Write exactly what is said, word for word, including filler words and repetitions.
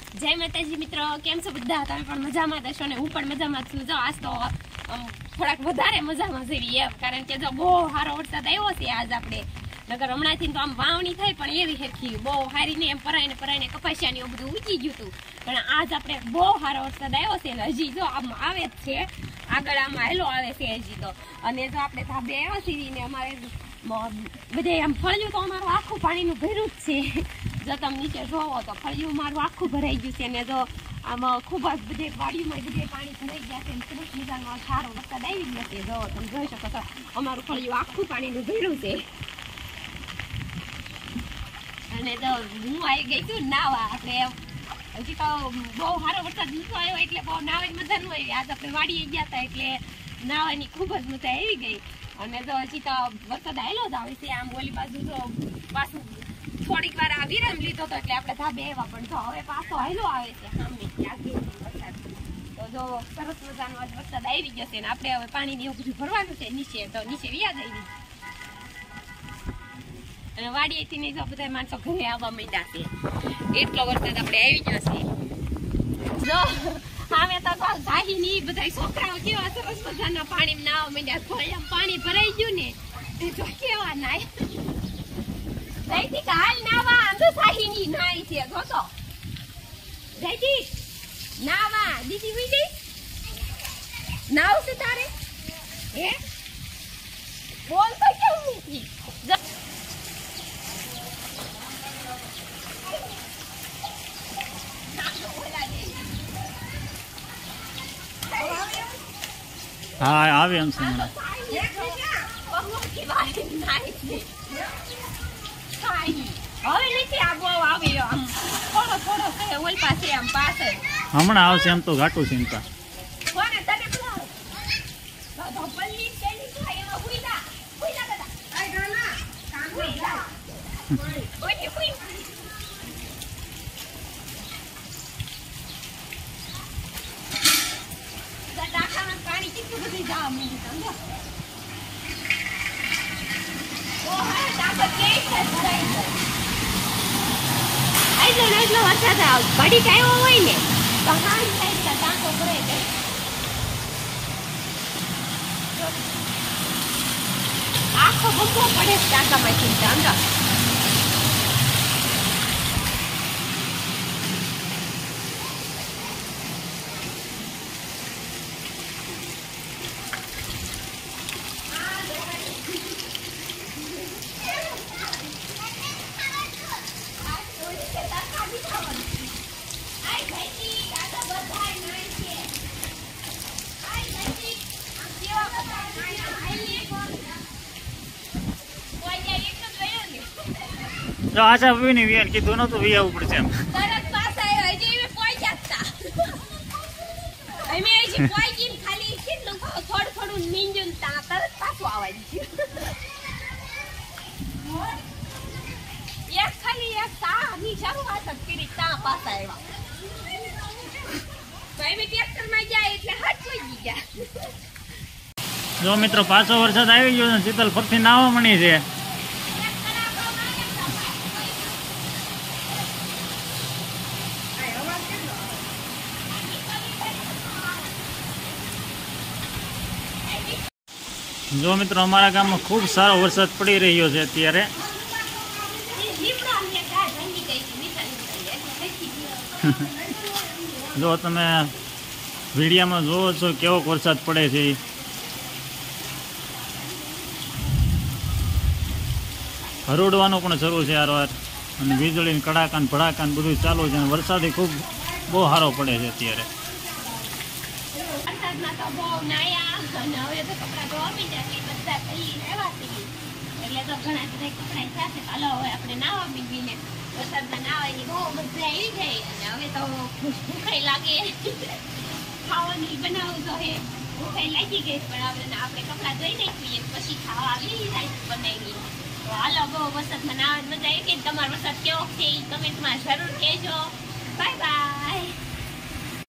જય માતાજી મિત્રો, કેમ છો બધા? તમે પણ મજામાં હશો ને હું પણ મજામાં છું. જો આજ તો થોડાક વધારે મજામાં જેવી એમ, કારણ કે જો બહુ સારો વરસાદ આવ્યો છે આજ. આપણે નગર હમણાંથી તો આમ વાવણી થાય પણ એવી હેરખી બહુ સારી ને એમ પરાઈને પરાઈને કપાસિયા ને એવું બધું ઉગી ગયું હતું. પણ આજ આપણે બહુ સારો વરસાદ આવ્યો છે ને હજી જો આમ આવે જ છે, આગળ આમાં હેલો આવે છે હજી તો. અને જો આપણે ધાબે આવ્યા છીએ ને અમારે બધે આમ ફળિયું તો અમારું આખું પાણીનું ભર્યું જ છે. જો તમે નીચે જોવો તો ફળિયું મારું આખું ભરાઈ ગયું છે ને જો આમાં ખૂબ જ બધે વાડીમાં બધે પાણી ભરાઈ ગયા છે. સરસ મજાનો સારો વરસાદ આવી ગયો છે. જો તમે જોઈ શકો છો અમારું ફળિયું આખું પાણીનું ભર્યું છે. અને તો હું આવી ગઈ છું નાવા. આપણે હજી તો બહુ સારો વરસાદ નતો આવ્યો એટલે બહુ નાવાની મજા ન આવી. આજ આપણે વાડીએ ગયા હતા એટલે નાવાની ખૂબ જ મજા આવી ગઈ. અને તો હજી તો વરસાદ આવેલો જ આવે છે. આમ ઓલી બાજુ તો પાછું થોડીક વાર આ વિરામ લીધો હતો એટલે આપણે ધાબે આવ્યા, પણ જો હવે પાછો હેલો આવે છે સામે વરસાદ. તો જો સરસ મજાનો આજ વરસાદ આવી ગયો છે ને આપણે હવે પાણી ને એવું બધું ભરવાનું છે નીચે. તો નીચે વ્યાજ આવી અને વાડીએથી નહીં તો બધા માણસો ઘરે આવવા માંડ્યા છે. એટલો વરસાદ આપણે આવી ગયો છે. જો સામે તો ગાહી ની બધા છોકરાઓ કેવા સરસ મજાના પાણી નાવા માંડ્યા. થોડી પાણી ભરાઈ ગયું ને જો કેવા નાય જયતી કાલ નાવા અંધ સાહીની નાઈ છે. જોતો જયતી નાવા દીદી વિડી નાવ છે તારે હે બોલ તો કેમ નથી હા આવે એમ છે મને. હવે નથી આબો આવ્યો આમ થોડો થોડો છે ઓલ પાસે આમ પાસે હમણાં આવશે એમ તો ઘાટું ચિંતા. કોને તને બોલાવ તો પલ્લી કેલી છે એમાં ઉઈલા ઉઈલા દાદા આઈ ગાના કામ ઉઈલા ઓય ઉઈ દાદામાં પાણી કેટલું બધું જામ મી સમજો. ઓ હા ડાબો કે છે ભરાઈ જાય. આઈ જો એટલો વરસાદ આવ પડી કાયો હોય ને તો હાઈ સાઈડ કા ટાંકો ભરાઈ જાય. આખો બમ્બો પડે ટાંકામાંથી સમજો. જો આશા ભાઈ ને વિયાર કીધું નતું વી આવવું પડશે એમ. તરત પાછા આવ્યા જે મે પોઈ જતા અમે જે પોઈ જીમ ખાલી કેટલું થોડું થોડું નીંજું તા તરત પાછું આવવા દીધું. એક ખાલી એક તા ની શરૂઆત જ કરી તા પાછા આવ્યા. તો અમે ટ્રેક્ટર માં જાય એટલે હાથ પડી ગયા. જો મિત્રો પાછો વરસાદ આવી ગયો ને શીતલ ફરથી નાવા મળી છે. જો મિત્રો અમારા ગામમાં ખૂબ સારો વરસાદ પડી રહ્યો છે અત્યારે. જો તમે વિડીયામાં જોવો છો કેવો વરસાદ પડે છે. હરોડવાનું પણ શરૂ છે યાર અને વીજળી કડાકા ભડાકા બધું ચાલુ છે. વરસાદ ખૂબ બહુ સારો પડે છે અત્યારે. એટલે તો ઘણા બધા કપડા સાથે હાલો હવે આપણે નાવા મીંડીને વરસાદમાં નાવાની બહુ મજા આવી ગઈ. અને હવે તો ભૂખાઈ લાગે ખાવાની બનાવવું તો હે ભૂખાઈ લાગી ગઈ પણ આપણે આપણે કપડા ધોઈ નાખીએ પછી ખાવા આવી જાય બનાવી. તો હાલો બહુ વરસાદમાં નાવાની મજા આવી ગઈ. તમારો વરસાદ કેવો છે એ કમેન્ટમાં જરૂર કહેજો. Bye by.